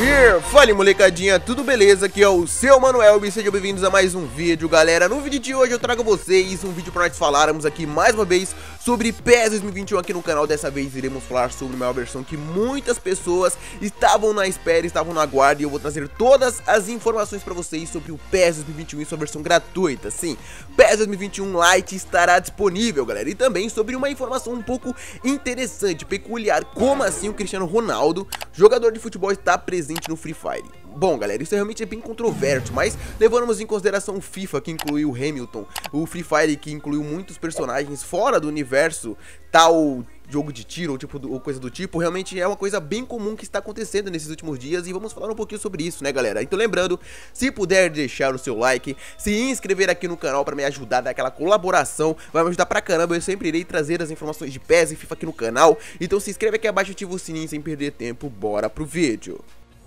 Fala molecadinha, tudo beleza? Aqui é o seu Manuel e sejam bem-vindos a mais um vídeo, galera. No vídeo de hoje eu trago a vocês um vídeo para nós falarmos aqui mais uma vez sobre PES 2021 aqui no canal. Dessa vez iremos falar sobre uma versão que muitas pessoas estavam na espera, estavam na guarda, e eu vou trazer todas as informações para vocês sobre o PES 2021 e sua versão gratuita. Sim, PES 2021 Lite estará disponível, galera. E também sobre uma informação um pouco interessante, peculiar: como assim o Cristiano Ronaldo, jogador de futebol, está presente no Free Fire? Bom, galera, isso realmente é bem controverso, mas levamos em consideração o FIFA, que incluiu o Hamilton, o Free Fire, que incluiu muitos personagens fora do universo, tal jogo de tiro ou coisa do tipo. Realmente é uma coisa bem comum que está acontecendo nesses últimos dias, e vamos falar um pouquinho sobre isso, né, galera? Então lembrando, se puder deixar o seu like, se inscrever aqui no canal para me ajudar, dar aquela colaboração, vai me ajudar pra caramba. Eu sempre irei trazer as informações de PES e FIFA aqui no canal, então se inscreve aqui abaixo e ativa o sininho sem perder tempo. Bora pro vídeo.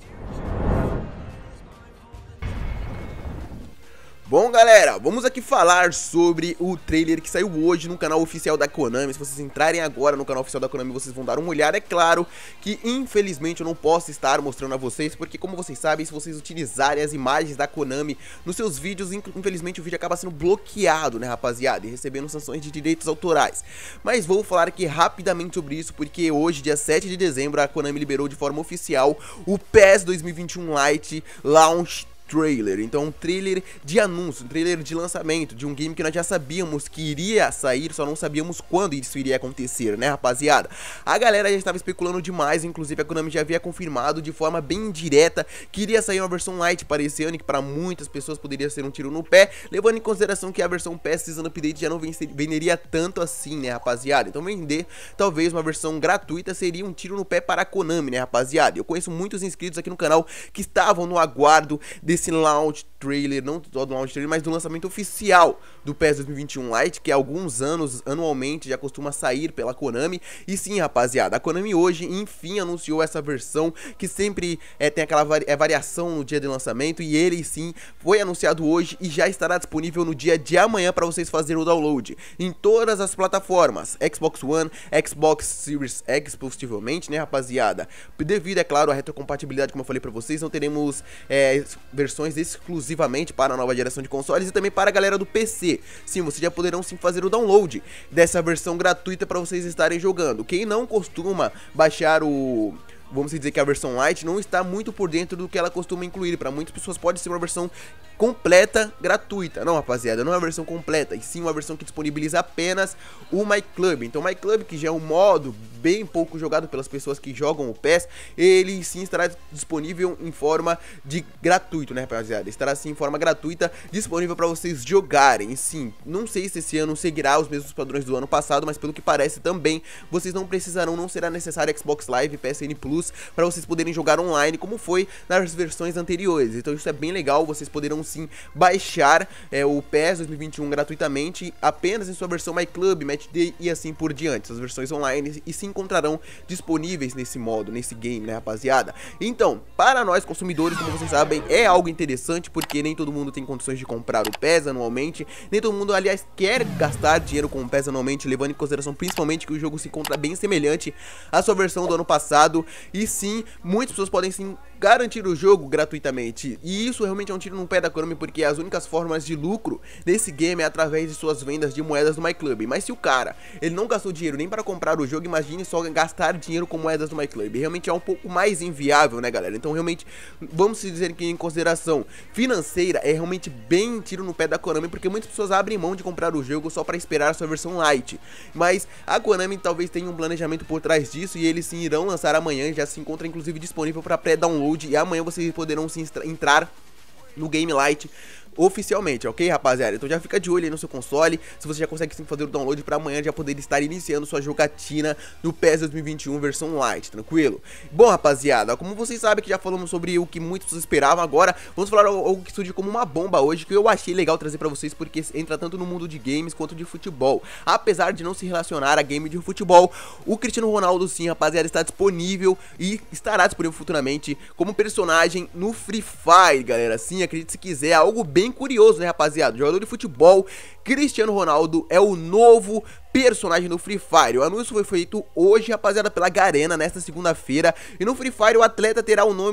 Bom, galera, vamos aqui falar sobre o trailer que saiu hoje no canal oficial da Konami. Se vocês entrarem agora no canal oficial da Konami, vocês vão dar uma olhada. É claro que, infelizmente, eu não posso estar mostrando a vocês, porque, como vocês sabem, se vocês utilizarem as imagens da Konami nos seus vídeos, infelizmente o vídeo acaba sendo bloqueado, né, rapaziada, e recebendo sanções de direitos autorais. Mas vou falar aqui rapidamente sobre isso, porque hoje, dia 7 de dezembro, a Konami liberou de forma oficial o PES 2021 Lite Launch Trailer. Então, um trailer de anúncio, um trailer de lançamento de um game que nós já sabíamos que iria sair, só não sabíamos quando isso iria acontecer, né, rapaziada? A galera já estava especulando demais, inclusive a Konami já havia confirmado de forma bem indireta que iria sair uma versão light para esse ano, que para muitas pessoas poderia ser um tiro no pé, levando em consideração que a versão PES Season Update já não venderia tanto assim, né, rapaziada? Então, vender talvez uma versão gratuita seria um tiro no pé para a Konami, né, rapaziada? Eu conheço muitos inscritos aqui no canal que estavam no aguardo desse launch trailer, não só do launch trailer, mas do lançamento oficial do PES 2021 Lite, que há alguns anos, anualmente, já costuma sair pela Konami. E sim, rapaziada, a Konami hoje, enfim, anunciou essa versão, que sempre tem aquela variação no dia de lançamento, e ele, sim, foi anunciado hoje e já estará disponível no dia de amanhã para vocês fazerem o download em todas as plataformas, Xbox One, Xbox Series X, possivelmente, né, rapaziada? Devido, é claro, à retrocompatibilidade, como eu falei para vocês, não teremos versões exclusivamente para a nova geração de consoles, e também para a galera do PC. Sim, vocês já poderão sim fazer o download dessa versão gratuita para vocês estarem jogando. Quem não costuma baixar vamos dizer que a versão Lite, não está muito por dentro do que ela costuma incluir. Para muitas pessoas pode ser uma versão completa gratuita. Não, rapaziada, não é uma versão completa, e sim uma versão que disponibiliza apenas o My Club. Então, o My Club, que já é um modo bem pouco jogado pelas pessoas que jogam o PES, ele sim estará disponível em forma de gratuito, né, rapaziada? Estará sim em forma gratuita, disponível para vocês jogarem. E sim, não sei se esse ano seguirá os mesmos padrões do ano passado, mas pelo que parece também, vocês não precisarão, não será necessário Xbox Live, PSN Plus, para vocês poderem jogar online, como foi nas versões anteriores. Então isso é bem legal, vocês poderão sim baixar o PES 2021 gratuitamente, apenas em sua versão My Club, Match Day e assim por diante. As versões online e se encontrarão disponíveis nesse modo, nesse game, né, rapaziada? Então, para nós consumidores, como vocês sabem, é algo interessante, porque nem todo mundo tem condições de comprar o PES anualmente, nem todo mundo, aliás, quer gastar dinheiro com o PES anualmente, levando em consideração principalmente que o jogo se encontra bem semelhante à sua versão do ano passado. E sim, muitas pessoas podem sim garantir o jogo gratuitamente, e isso realmente é um tiro no pé da Konami, porque as únicas formas de lucro desse game é através de suas vendas de moedas do My Club. Mas se o cara, ele não gastou dinheiro nem para comprar o jogo, imagine só gastar dinheiro com moedas do My Club. Realmente é um pouco mais inviável, né, galera? Então realmente, vamos dizer que em consideração financeira, é realmente bem tiro no pé da Konami, porque muitas pessoas abrem mão de comprar o jogo só para esperar a sua versão Lite. Mas a Konami talvez tenha um planejamento por trás disso, e eles sim irão lançar amanhã, já se encontra inclusive disponível para pré-download, e amanhã vocês poderão sim entrar no Game Lite oficialmente, ok, rapaziada? Então já fica de olho aí no seu console, se você já consegue sim fazer o download para amanhã já poder estar iniciando sua jogatina no PES 2021 versão Lite, tranquilo? Bom, rapaziada, como vocês sabem que já falamos sobre o que muitos esperavam, agora vamos falar algo que surgiu como uma bomba hoje, que eu achei legal trazer para vocês, porque entra tanto no mundo de games quanto de futebol. Apesar de não se relacionar a game de futebol, o Cristiano Ronaldo sim, rapaziada, está disponível e estará disponível futuramente como personagem no Free Fire, galera. Sim, acredite se quiser, é algo bem curioso, né, rapaziada? O jogador de futebol Cristiano Ronaldo é o novo personagem no Free Fire. O anúncio foi feito hoje, rapaziada, pela Garena, nesta segunda-feira, e no Free Fire o atleta terá o nome de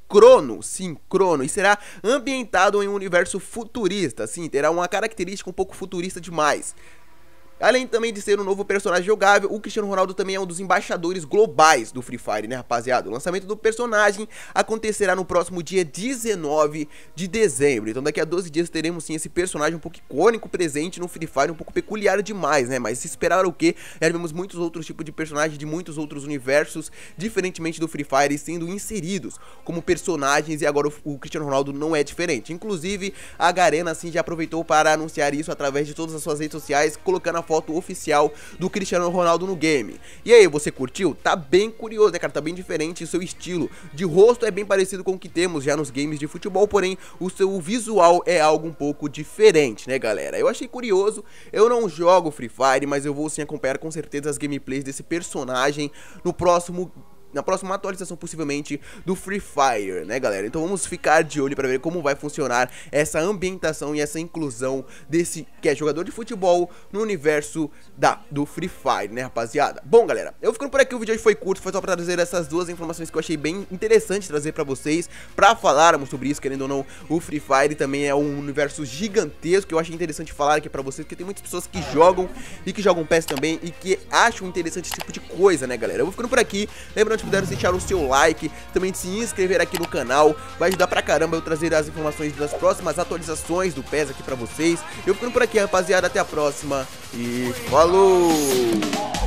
Crono, sim, Crono, e será ambientado em um universo futurista, sim, terá uma característica um pouco futurista demais. Além também de ser um novo personagem jogável, o Cristiano Ronaldo também é um dos embaixadores globais do Free Fire, né, rapaziada? O lançamento do personagem acontecerá no próximo dia 19 de dezembro. Então daqui a 12 dias teremos sim esse personagem um pouco icônico presente no Free Fire, um pouco peculiar demais, né? Mas se esperar o quê? Já vemos muitos outros tipos de personagens de muitos outros universos, diferentemente do Free Fire, sendo inseridos como personagens, e agora o Cristiano Ronaldo não é diferente. Inclusive, a Garena assim já aproveitou para anunciar isso através de todas as suas redes sociais, colocando a foto oficial do Cristiano Ronaldo no game. E aí, você curtiu? Tá bem curioso, né, cara? Tá bem diferente o seu estilo de rosto, é bem parecido com o que temos já nos games de futebol, porém o seu visual é algo um pouco diferente, né, galera? Eu achei curioso, eu não jogo Free Fire, mas eu vou sim acompanhar com certeza as gameplays desse personagem na próxima atualização, possivelmente, do Free Fire, né, galera? Então vamos ficar de olho para ver como vai funcionar essa ambientação e essa inclusão desse que é jogador de futebol no universo do Free Fire, né, rapaziada? Bom, galera, eu ficando por aqui, o vídeo hoje foi curto, foi só pra trazer essas duas informações que eu achei bem interessante trazer pra vocês, pra falarmos sobre isso, querendo ou não, o Free Fire também é um universo gigantesco, que eu achei interessante falar aqui pra vocês, porque tem muitas pessoas que jogam e que jogam PES também e que acham interessante esse tipo de coisa, né, galera? Eu vou ficando por aqui, lembrando de puder deixar o seu like, também de se inscrever aqui no canal, vai ajudar pra caramba eu trazer as informações das próximas atualizações do PES aqui pra vocês. Eu ficando por aqui, rapaziada, até a próxima e falou!